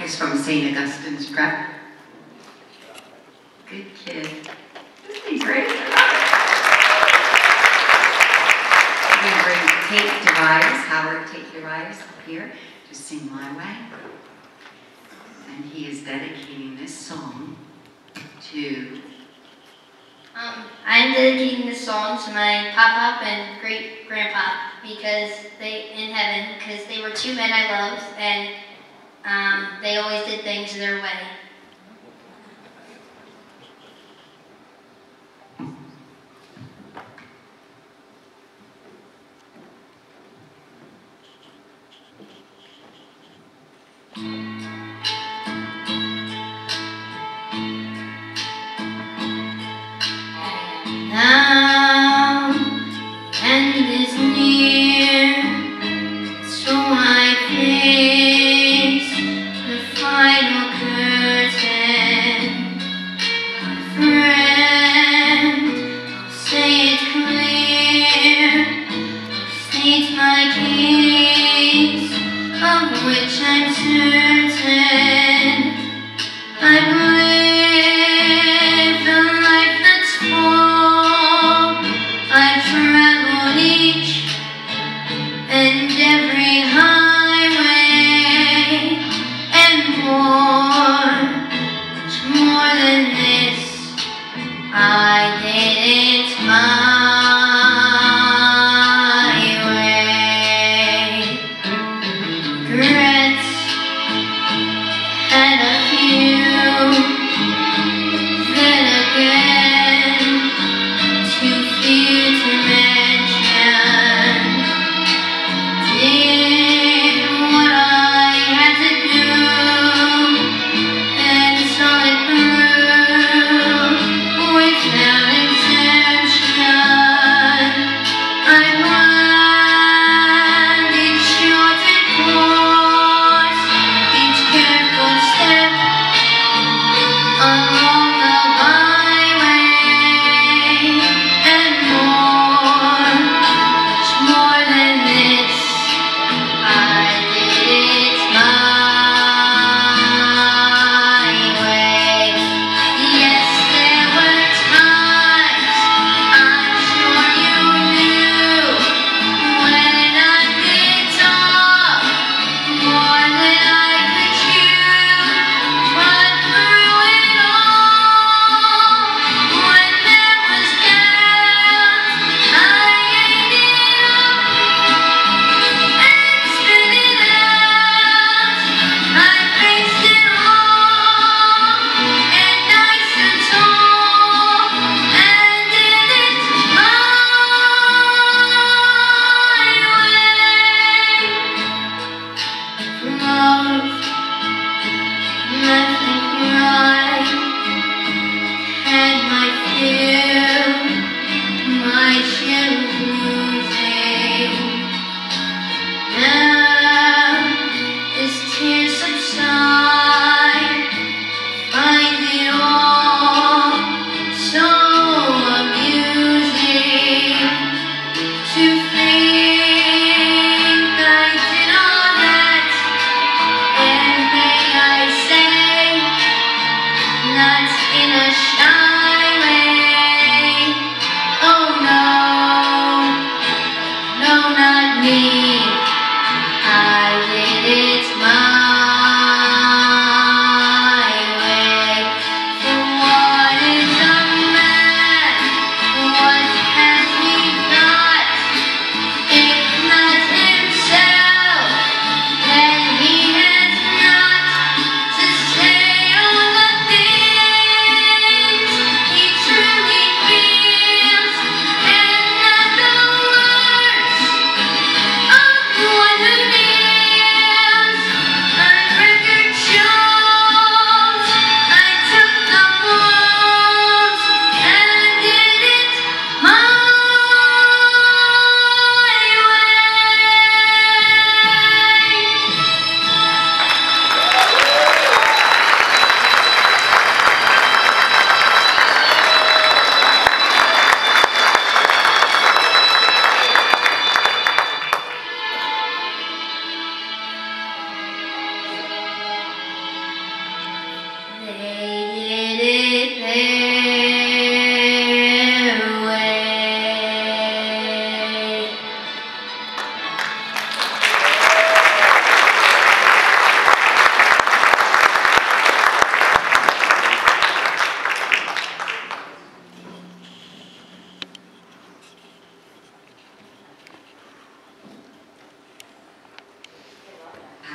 is from St. Augustine's Prep. Good kid. Isn't he great? We're going to bring Tate DeRias, Howard Tate DeRias, up here to sing My Way. And he is dedicating this song to... I'm dedicating this song to my pop-pop and great-grandpa because in heaven, because they were two men I loved, and they always did things their way. Now, the end is near, so I face the final curse.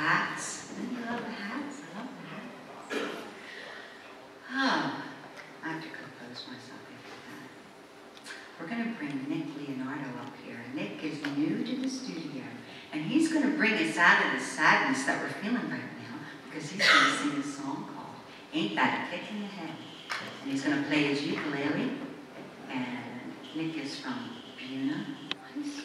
hats. Don't you love the hats? I love the hats. Oh, I have to compose myself after that. We're going to bring Nick Leonardo up here. Nick is new to the studio, and he's going to bring us out of the sadness that we're feeling right now, because he's going to sing a song called Ain't That a Kick in the Head? And he's going to play his ukulele, and Nick is from Buna High School.